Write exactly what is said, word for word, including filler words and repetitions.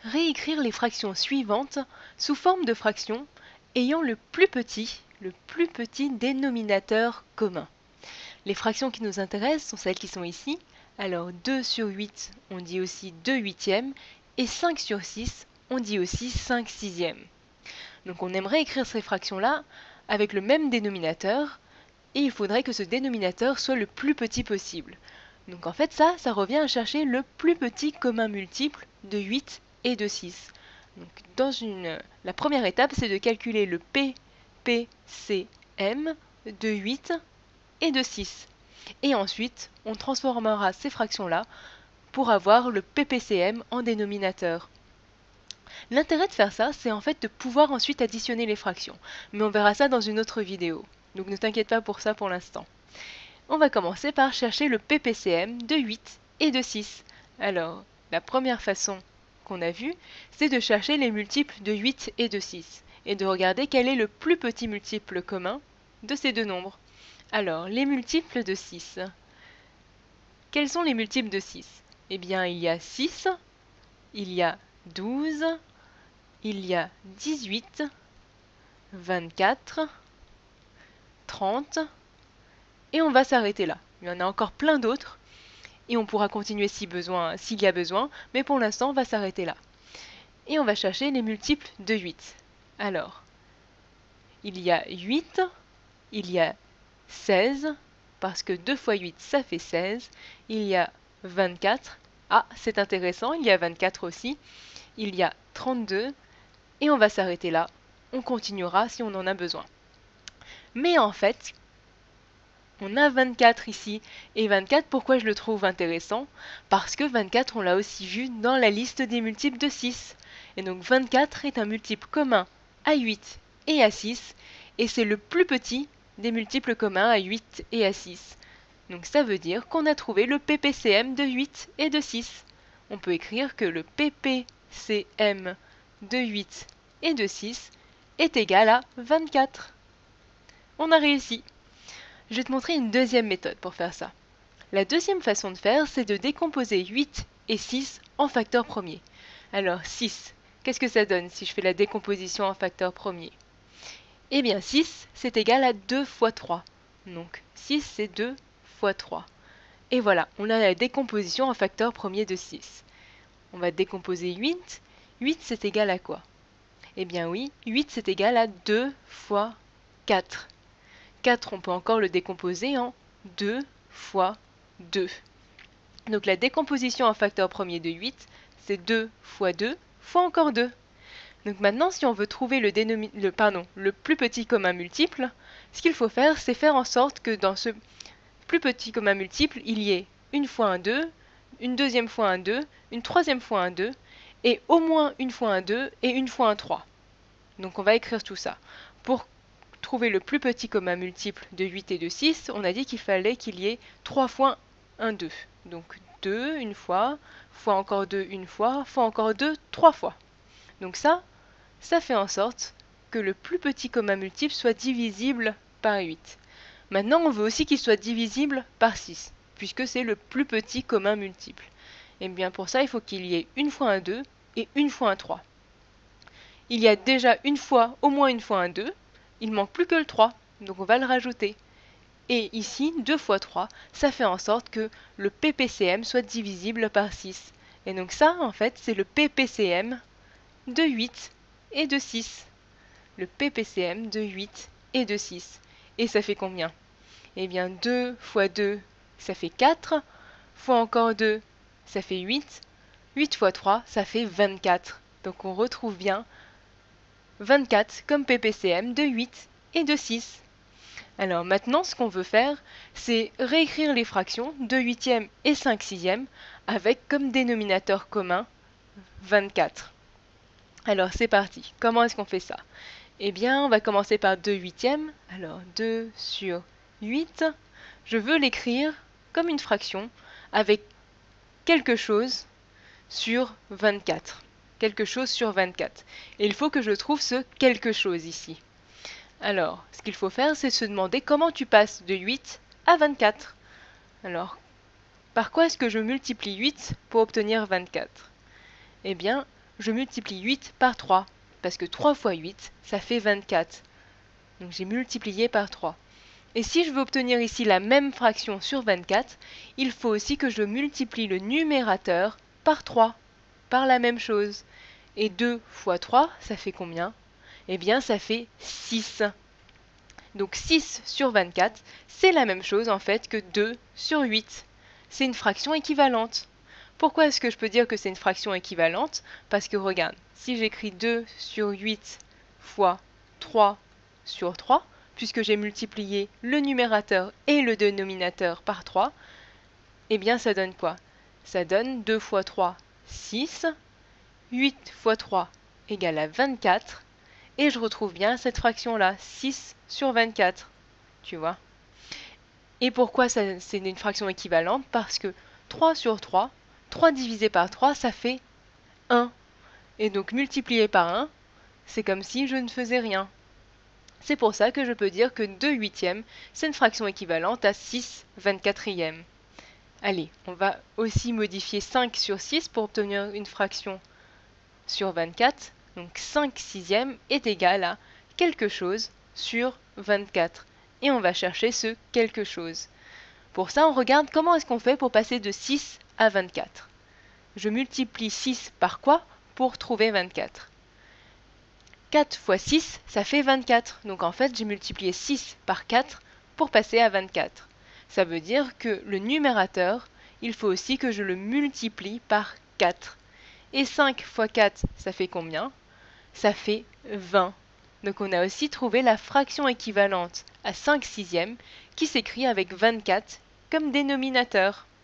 réécrire les fractions suivantes sous forme de fractions ayant le plus petit, le plus petit dénominateur commun. Les fractions qui nous intéressent sont celles qui sont ici. Alors deux sur huit, on dit aussi deux huitièmes, et cinq sur six, on dit aussi cinq sixièmes. Donc on aimerait écrire ces fractions-là avec le même dénominateur, et il faudrait que ce dénominateur soit le plus petit possible. Donc en fait ça, ça revient à chercher le plus petit commun multiple de huit et de six. Donc dans une, la première étape, c'est de calculer le P P C M de huit et de six. Et ensuite, on transformera ces fractions-là pour avoir le P P C M en dénominateur. L'intérêt de faire ça, c'est en fait de pouvoir ensuite additionner les fractions. Mais on verra ça dans une autre vidéo. Donc ne t'inquiète pas pour ça pour l'instant. On va commencer par chercher le P P C M de huit et de six. Alors, la première façon qu'on a vue, c'est de chercher les multiples de huit et de six. Et de regarder quel est le plus petit multiple commun de ces deux nombres. Alors, les multiples de six. Quels sont les multiples de six? Eh bien, il y a six, il y a douze, il y a dix-huit, vingt-quatre, trente, et on va s'arrêter là. Il y en a encore plein d'autres, et on pourra continuer si besoin, s'il y a besoin, mais pour l'instant, on va s'arrêter là. Et on va chercher les multiples de huit. Alors, il y a huit, il y a seize, parce que deux fois huit, ça fait seize. Il y a vingt-quatre. Ah, c'est intéressant, il y a vingt-quatre aussi. Il y a trente-deux. Et on va s'arrêter là. On continuera si on en a besoin. Mais en fait, on a vingt-quatre ici. Et vingt-quatre, pourquoi je le trouve intéressant? Parce que vingt-quatre, on l'a aussi vu dans la liste des multiples de six. Et donc vingt-quatre est un multiple commun à huit et à six. Et c'est le plus petit des multiples communs à huit et à six. Donc ça veut dire qu'on a trouvé le P P C M de huit et de six. On peut écrire que le P P C M de huit et de six est égal à vingt-quatre. On a réussi. Je vais te montrer une deuxième méthode pour faire ça. La deuxième façon de faire, c'est de décomposer huit et six en facteurs premiers. Alors six, qu'est-ce que ça donne si je fais la décomposition en facteurs premiers? Eh bien six, c'est égal à deux fois trois. Donc six, c'est deux fois trois. Et voilà, on a la décomposition en facteurs premiers de six. On va décomposer huit. huit, c'est égal à quoi? Eh bien oui, huit, c'est égal à deux fois quatre. quatre, on peut encore le décomposer en deux fois deux. Donc la décomposition en facteurs premiers de huit, c'est deux fois deux fois encore deux. Donc maintenant, si on veut trouver le, le, pardon, le plus petit commun multiple, ce qu'il faut faire, c'est faire en sorte que dans ce plus petit commun multiple, il y ait une fois un deux, une deuxième fois un deux, une troisième fois un deux, et au moins une fois un deux et une fois un trois. Donc on va écrire tout ça. Pour trouver le plus petit commun multiple de huit et de six, on a dit qu'il fallait qu'il y ait trois fois un deux. Donc deux une fois, fois encore deux une fois, fois encore deux trois fois. Donc ça, ça fait en sorte que le plus petit commun multiple soit divisible par huit. Maintenant, on veut aussi qu'il soit divisible par six, puisque c'est le plus petit commun multiple. Et bien pour ça, il faut qu'il y ait une fois un deux et une fois un trois. Il y a déjà une fois, au moins une fois un deux, il ne manque plus que le trois, donc on va le rajouter. Et ici, deux fois trois, ça fait en sorte que le P P C M soit divisible par six. Et donc ça, en fait, c'est le P P C M de huit et de six. Le P P C M de huit et de six. Et ça fait combien? Eh bien deux fois deux, ça fait quatre. Fois encore deux, ça fait huit. huit fois trois, ça fait vingt-quatre. Donc on retrouve bien vingt-quatre comme P P C M de huit et de six. Alors maintenant, ce qu'on veut faire, c'est réécrire les fractions deux huitièmes et cinq sixièmes avec comme dénominateur commun vingt-quatre. Alors c'est parti. Comment est-ce qu'on fait ça? Eh bien, on va commencer par deux huitièmes. Alors deux sur huit. Je veux l'écrire comme une fraction avec quelque chose sur vingt-quatre. Quelque chose sur vingt-quatre. Et il faut que je trouve ce quelque chose ici. Alors, ce qu'il faut faire, c'est se demander comment tu passes de huit à vingt-quatre. Alors, par quoi est-ce que je multiplie huit pour obtenir vingt-quatre? Eh bien, je multiplie huit par trois, parce que trois fois huit, ça fait vingt-quatre. Donc j'ai multiplié par trois. Et si je veux obtenir ici la même fraction sur vingt-quatre, il faut aussi que je multiplie le numérateur par trois, par la même chose. Et deux fois trois, ça fait combien? Eh bien, ça fait six. Donc six sur vingt-quatre, c'est la même chose en fait que deux sur huit. C'est une fraction équivalente. Pourquoi est-ce que je peux dire que c'est une fraction équivalente? Parce que regarde, si j'écris deux sur huit fois trois sur trois, puisque j'ai multiplié le numérateur et le dénominateur par trois, eh bien ça donne quoi? Ça donne deux fois trois, six, huit fois trois égale à vingt-quatre, et je retrouve bien cette fraction-là, six sur vingt-quatre, tu vois. Et pourquoi ça, c'est une fraction équivalente? Parce que trois sur trois, trois divisé par trois, ça fait un. Et donc multiplié par un, c'est comme si je ne faisais rien. C'est pour ça que je peux dire que deux huitièmes, c'est une fraction équivalente à six vingt-quatrièmes. Allez, on va aussi modifier cinq sur six pour obtenir une fraction sur vingt-quatre. Donc cinq sixièmes est égal à quelque chose sur vingt-quatre. Et on va chercher ce quelque chose. Pour ça, on regarde comment est-ce qu'on fait pour passer de six à vingt-quatre. Je multiplie six par quoi pour trouver vingt-quatre? quatre fois six, ça fait vingt-quatre. Donc en fait, j'ai multiplié six par quatre pour passer à vingt-quatre. Ça veut dire que le numérateur, il faut aussi que je le multiplie par quatre. Et cinq fois quatre, ça fait combien? Ça fait vingt. Donc on a aussi trouvé la fraction équivalente à cinq sixièmes qui s'écrit avec vingt-quatre comme dénominateur.